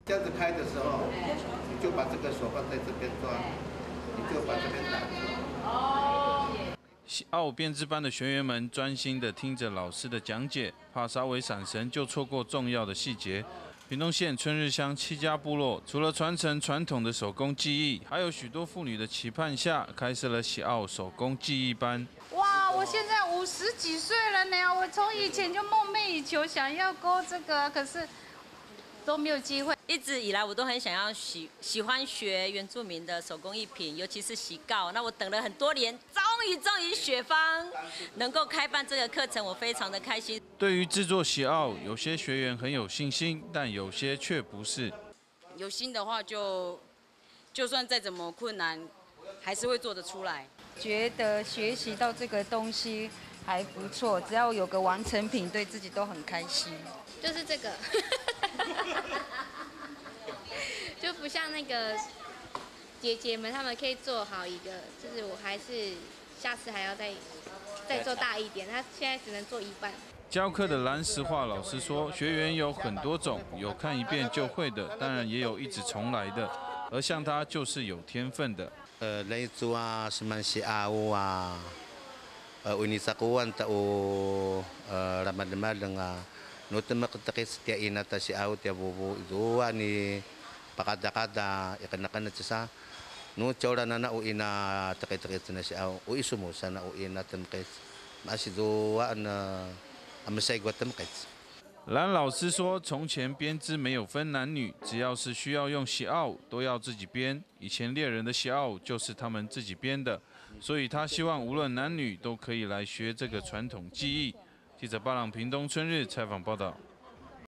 这样子拍的时候，你就把这个手放在这边抓，你就把这边打住。 喜奥编织班的学员们专心地听着老师的讲解，怕稍微闪神就错过重要的细节。屏东县春日乡7家部落，除了传承传统的手工技艺，还有许多妇女的期盼下，开设了喜奥手工技艺班。 哇，我现在50几岁了呢，我从以前就梦寐以求想要勾这个，可是都没有机会。 一直以来我都很想要喜欢学原住民的手工艺品，尤其是喜告。那我等了很多年，终于雪芳能够开办这个课程，我非常的开心。 对于制作喜奥，有些学员很有信心，但有些却不是。 有心的话就算再怎么困难，还是会做得出来。 觉得学习到这个东西还不错，只要有个完成品，对自己都很开心。 就是这个，就不像那个姐姐们，她们可以做好一个，就是我还是下次还要再做大一点，她现在只能做一半。 教课的蓝石化老师说，学员有很多种，有看一遍就会的，当然也有一直重来的，而像他就是有天分的。 Leitu seman si au unisakuan tau ramadama Nutum ketakis tia inata si au tia bubu dua ni pakada-kada ikan-ikan sa nu chora nana u ina takit-takit na si au u isumo sana u ina temkit masih dua na amasai gua temkit。 蓝老师说，从前编织没有分男女，只要是需要用喜奥，都要自己编。以前猎人的喜奥就是他们自己编的，所以他希望无论男女都可以来学这个传统技艺。记者巴朗屏东春日采访报道。